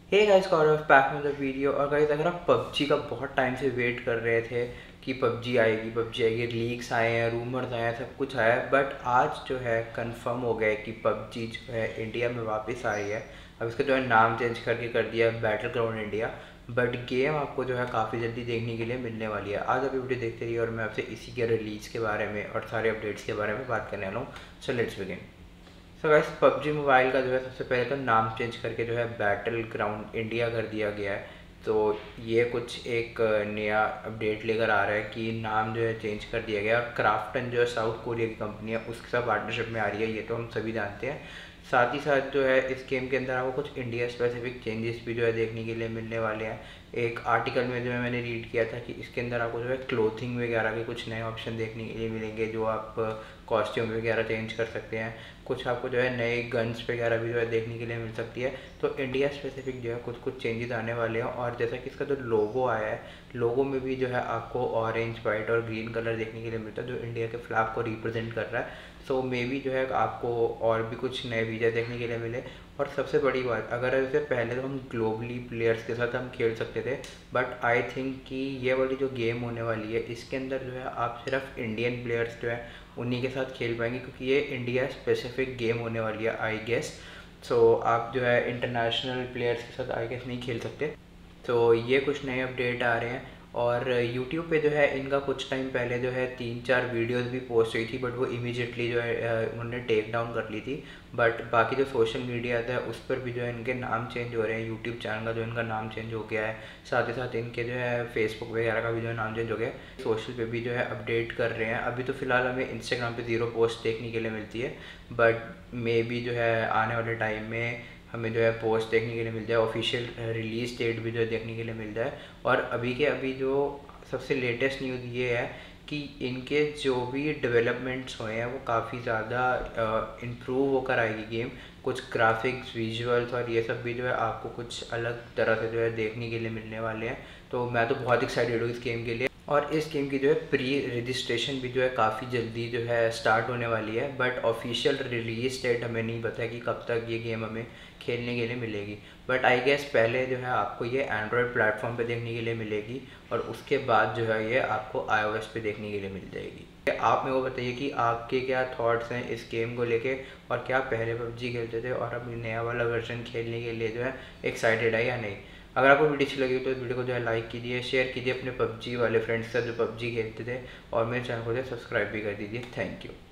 हे guys, Gaurav back में the video. और guys, अगर आप पबजी का बहुत टाइम से वेट कर रहे थे कि पबजी आएगी, लीक्स आए हैं, रूमर्स आए हैं, सब कुछ आया है, बट आज जो है कंफर्म हो गया है कि पबजी जो है इंडिया में वापस आ रही है। अब इसका जो है नाम चेंज करके कर दिया है battle ground India. But game आपको जो है काफ़ी जल्दी देखने के लिए मिलने वाली है। आज अभी वीडियो देखते रहिए और मैं आपसे इसी के रिलीज़ के बारे में और सारे अपडेट्स के बारे में बात करने वाला हूँ। So let's begin. So guys, PUBG mobile का जो है सबसे पहले तो नाम चेंज करके जो है बैटल ग्राउंड इंडिया कर दिया गया है। तो ये कुछ एक नया अपडेट लेकर आ रहा है कि नाम जो है चेंज कर दिया गया है। और क्राफ्टन जो है साउथ कोरिया की कंपनी है, उसके साथ पार्टनरशिप में आ रही है, ये तो हम सभी जानते हैं। साथ ही साथ जो है इस गेम के अंदर आपको कुछ इंडिया स्पेसिफिक चेंजेस भी जो है देखने के लिए मिलने वाले हैं। एक आर्टिकल में जो है मैंने रीड किया था कि इसके अंदर आपको जो है क्लोथिंग वगैरह के कुछ नए ऑप्शन देखने के लिए मिलेंगे, जो आप कॉस्ट्यूम वगैरह चेंज कर सकते हैं। कुछ आपको जो है नए गन्स वगैरह भी जो है देखने के लिए मिल सकती है। तो इंडिया स्पेसिफिक जो है कुछ कुछ चेंजेस आने वाले हैं। और जैसा कि इसका जो लोगो आया है, लोगो में भी जो है आपको ऑरेंज, वाइट और ग्रीन कलर देखने के लिए मिलता है, जो इंडिया के फ्लैग को रिप्रेजेंट कर रहा है। सो मे बी जो है आपको और भी कुछ नए फीचर देखने के लिए मिले। और सबसे बड़ी बात, अगर इससे पहले तो हम ग्लोबली प्लेयर्स के साथ हम खेल सकते थे, बट आई थिंक कि ये वाली जो गेम होने वाली है इसके अंदर जो है आप सिर्फ इंडियन प्लेयर्स जो है उन्हीं के साथ खेल पाएंगे, क्योंकि ये इंडिया स्पेसिफिक गेम होने वाली है आई गेस। सो आप जो है इंटरनेशनल प्लेयर्स के साथ आई गेस नहीं खेल सकते। तो ये कुछ नए अपडेट आ रहे हैं। और यूट्यूब पे जो है इनका कुछ टाइम पहले जो है 3-4 वीडियोस भी पोस्ट हुई थी, बट वो इमीडिएटली जो है उन्होंने टेक डाउन कर ली थी। बट बाकी जो सोशल मीडिया था उस पर भी जो है इनके नाम चेंज हो रहे हैं। यूट्यूब चैनल का जो इनका नाम चेंज हो गया है, साथ ही साथ इनके जो है फेसबुक वगैरह का भी जो है नाम चेंज हो गया है। सोशल पे भी जो है अपडेट कर रहे हैं। अभी तो फ़िलहाल हमें इंस्टाग्राम पे ज़ीरो पोस्ट देखने के लिए मिलती है, बट मे बी जो है आने वाले टाइम में हमें जो है पोस्ट देखने के लिए मिल जाए, ऑफिशियल रिलीज़ डेट भी जो है देखने के लिए मिल जाए। और अभी के अभी जो सबसे लेटेस्ट न्यूज़ ये है कि इनके जो भी डेवलपमेंट्स हुए हैं वो काफ़ी ज़्यादा इम्प्रूव होकर आएगी गेम। कुछ ग्राफिक्स, विजुअल्स और ये सब भी जो है आपको कुछ अलग तरह से जो है देखने के लिए मिलने वाले हैं। तो मैं तो बहुत एक्साइटेड हूँ इस गेम के लिए। और इस गेम की जो है प्री रजिस्ट्रेशन भी जो है काफ़ी जल्दी जो है स्टार्ट होने वाली है, बट ऑफिशियल रिलीज डेट हमें नहीं पता है कि कब तक ये गेम हमें खेलने के लिए मिलेगी। बट आई गेस पहले जो है आपको ये एंड्रॉयड प्लेटफॉर्म पे देखने के लिए मिलेगी, और उसके बाद जो है ये आपको iOS पे देखने के लिए मिल जाएगी। आप मेरे को बताइए कि आपके क्या थॉट्स हैं इस गेम को लेके, और क्या पहले पबजी खेलते थे और अब नया वाला वर्जन खेलने के लिए जो है एक्साइटेड है या नहीं। अगर आपको वीडियो अच्छी लगी तो इस वीडियो को जो है लाइक कीजिए, शेयर कीजिए अपने पबजी वाले फ्रेंड्स के साथ जो पबजी खेलते थे, और मेरे चैनल को जो है सब्सक्राइब भी कर दीजिए। Thank you.